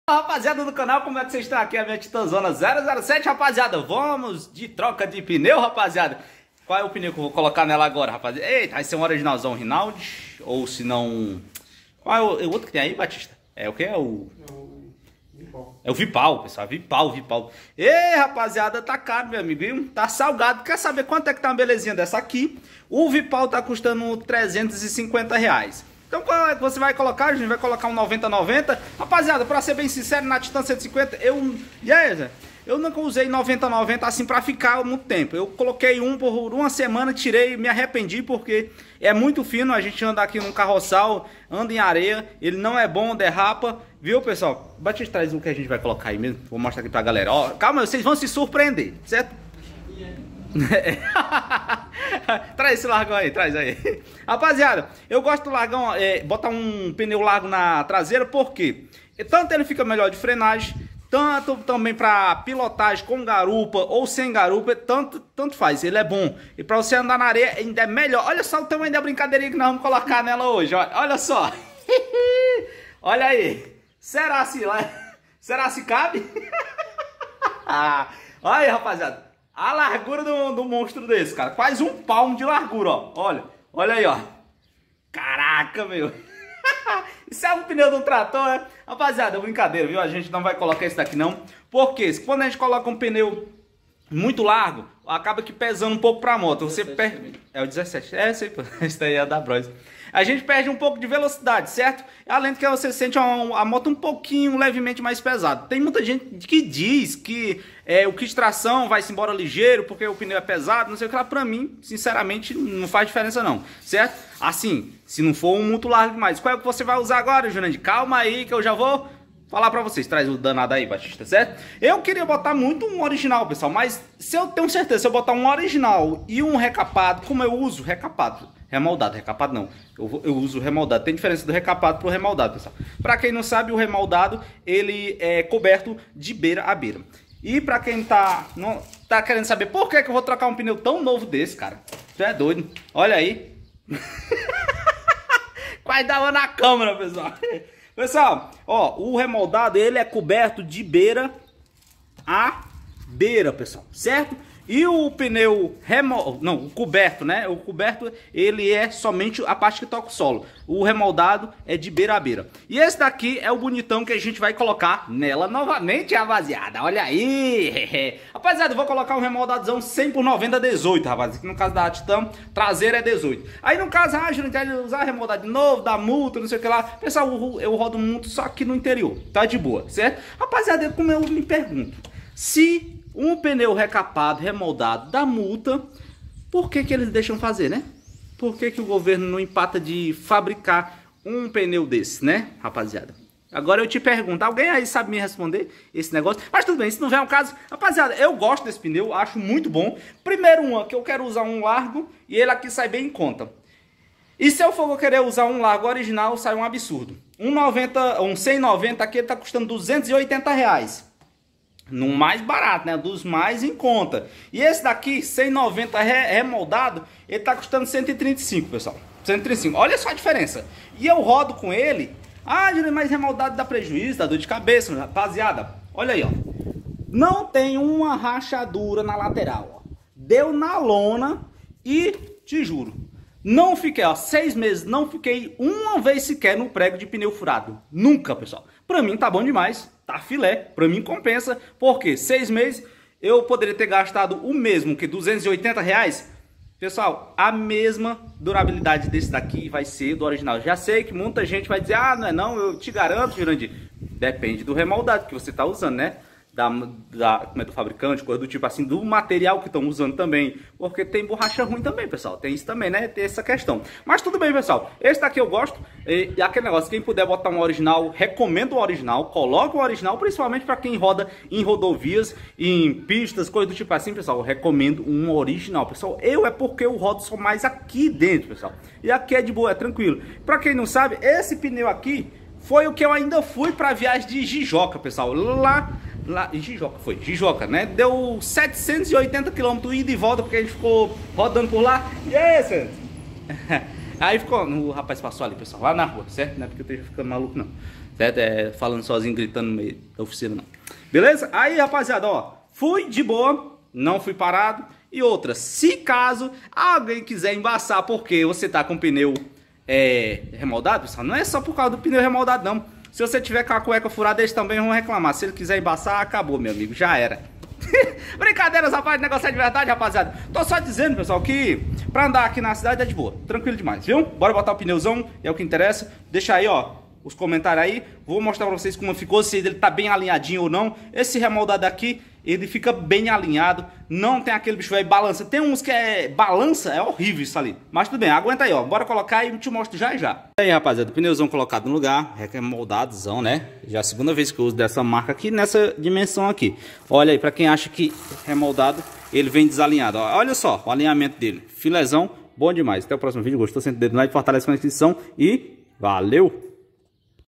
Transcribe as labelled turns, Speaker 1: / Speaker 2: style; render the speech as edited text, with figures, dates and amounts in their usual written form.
Speaker 1: Rapaziada do canal, como é que vocês estão? Aqui é a minha Titãzona 007, rapaziada. Vamos de troca de pneu, rapaziada. Qual é o pneu que eu vou colocar nela agora, rapaziada? Eita, vai ser um originalzão Rinaldi. Ou se não... Qual é o outro que tem aí, Batista? É o que? É o Vipal, pessoal. Vipal. Ei, rapaziada, tá caro, meu amigo. Viu? Tá salgado. Quer saber quanto é que tá uma belezinha dessa aqui? O Vipal tá custando R$350. Então qual é que você vai colocar? A gente vai colocar um 90-90. Rapaziada, pra ser bem sincero, na Titan 150 eu nunca usei 90-90 assim pra ficar muito tempo. Eu coloquei um por uma semana, tirei, me arrependi porque é muito fino. A gente anda aqui num carroçal, anda em areia, ele não é bom, derrapa. Viu, pessoal? Batista, traz o que a gente vai colocar aí mesmo. Vou mostrar aqui pra galera. Ó, calma, vocês vão se surpreender, certo? Traz esse largão aí, traz aí. Rapaziada, eu gosto do largão, botar um pneu largo na traseira, porque tanto ele fica melhor de frenagem, tanto também para pilotagem com garupa ou sem garupa, tanto faz, ele é bom. E para você andar na areia ainda é melhor. Olha só o tamanho da brincadeirinha que nós vamos colocar nela hoje, olha só. Olha aí, será se cabe? Olha aí, rapaziada. A largura do monstro desse, cara. Quase um palmo de largura, ó. Olha aí, ó. Caraca, meu. Isso é um pneu de um trator, né? Rapaziada, é brincadeira, viu? A gente não vai colocar esse daqui, não. Porque quando a gente coloca um pneu muito largo, acaba que pesando um pouco pra moto. Você perde... É o 17. Esse daí é da Bros. A gente perde um pouco de velocidade, certo? Além de que você sente a moto um pouquinho, levemente mais pesada. Tem muita gente que diz que o kit de tração vai-se embora ligeiro porque o pneu é pesado, não sei o que lá. Pra mim, sinceramente, não faz diferença não, certo? Assim, se não for um muito largo demais. Qual é o que você vai usar agora, Jurandir? Calma aí que eu já vou falar pra vocês. Traz o danado aí, Batista, certo? Eu queria botar muito um original, pessoal, mas se eu tenho certeza, se eu botar um original e um recapado, como eu uso recapado, remoldado, recapado não, eu uso remoldado. Tem diferença do recapado pro remoldado, pessoal. Pra quem não sabe, o remoldado, ele é coberto de beira a beira. E pra quem tá querendo saber por que eu vou trocar um pneu tão novo desse, cara, tu é doido, olha aí. Quase dava na câmera, pessoal. Pessoal, ó, o remoldado, ele é coberto de beira a beira, pessoal, certo? E o pneu o coberto, né? O coberto, ele é somente a parte que toca o solo. O remoldado é de beira a beira. E esse daqui é o bonitão que a gente vai colocar nela novamente, rapaziada. Olha aí! Rapaziada, eu vou colocar um remoldadozão 100 por 90 18, rapaziada. No caso da Titan, traseira é 18. Aí no caso, a gente vai usar remoldado de novo, da multa, não sei o que lá. Pessoal, eu rodo muito só aqui no interior. Tá de boa, certo? Rapaziada, como eu me pergunto, se um pneu recapado, remoldado, da multa, por que eles deixam fazer, né? Por que o governo não empata de fabricar um pneu desse, né, rapaziada? Agora eu te pergunto, alguém aí sabe me responder esse negócio? Mas tudo bem, se não vier um caso, rapaziada, eu gosto desse pneu, acho muito bom. Primeiro que eu quero usar um largo e ele aqui sai bem em conta. E se eu for querer usar um largo original, sai um absurdo. Um 190 aqui ele tá custando R$280. No mais barato, né? Dos mais em conta. E esse daqui, 190 remoldado, ele tá custando 135, pessoal. 135. Olha só a diferença. E eu rodo com ele. Ah, mas remoldado dá prejuízo, dá dor de cabeça, rapaziada. Olha aí, ó. Não tem uma rachadura na lateral, ó. Deu na lona e te juro, não fiquei, ó, 6 meses, não fiquei uma vez sequer no prego de pneu furado. Nunca, pessoal. Pra mim tá bom demais. Tá filé, pra mim compensa, porque 6 meses eu poderia ter gastado o mesmo que R$280. Pessoal, a mesma durabilidade desse daqui vai ser do original. Já sei que muita gente vai dizer, ah, não é não, eu te garanto, Jurandir. Depende do remoldado que você tá usando, né? Como é do fabricante, coisa do tipo assim, do material que estão usando também, porque tem borracha ruim também, pessoal, tem isso também, né, tem essa questão, mas tudo bem, pessoal, esse daqui eu gosto, e aquele negócio, quem puder botar um original, recomendo o original, coloca o original, principalmente para quem roda em rodovias, em pistas, coisa do tipo assim, pessoal, eu recomendo um original, pessoal, porque eu rodo só mais aqui dentro, pessoal, e aqui é de boa, é tranquilo. Para quem não sabe, esse pneu aqui foi o que eu ainda fui para viagem de Jijoca, pessoal, lá em Jijoca, né? Deu 780 km ida e volta, porque a gente ficou rodando por lá. E aí, Aí ficou, o rapaz passou ali, pessoal, lá na rua, certo? Não é porque eu esteja ficando maluco, não. certo? Falando sozinho, gritando no meio da oficina, não. Beleza? Aí, rapaziada, ó, fui de boa, não fui parado. E outra, se caso alguém quiser embaçar porque você tá com o pneu remoldado, pessoal, não é só por causa do pneu remoldado, não. Se você tiver com a cueca furada, eles também vão reclamar. Se ele quiser embaçar, acabou, meu amigo, já era. Brincadeiras, rapaz, o negócio é de verdade, rapaziada. Tô só dizendo, pessoal, que pra andar aqui na cidade é de boa, tranquilo demais, viu? Bora botar o pneuzão, é o que interessa. Deixa aí, ó, os comentários aí. Vou mostrar pra vocês como ficou, se ele tá bem alinhadinho ou não. Esse remoldado aqui, ele fica bem alinhado. Não tem aquele bicho aí balança. Tem uns que balança, é horrível isso ali. Mas tudo bem, aguenta aí, ó. Bora colocar e eu te mostro já e já. E aí, rapaziada, o pneuzão colocado no lugar, remoldadozão, né? Já é a segunda vez que eu uso dessa marca aqui, nessa dimensão aqui. Olha aí, pra quem acha que remoldado, ele vem desalinhado. Ó, olha só o alinhamento dele. Filezão, bom demais. Até o próximo vídeo. Gostou? Senta o dedo no like, fortalece com a inscrição e valeu!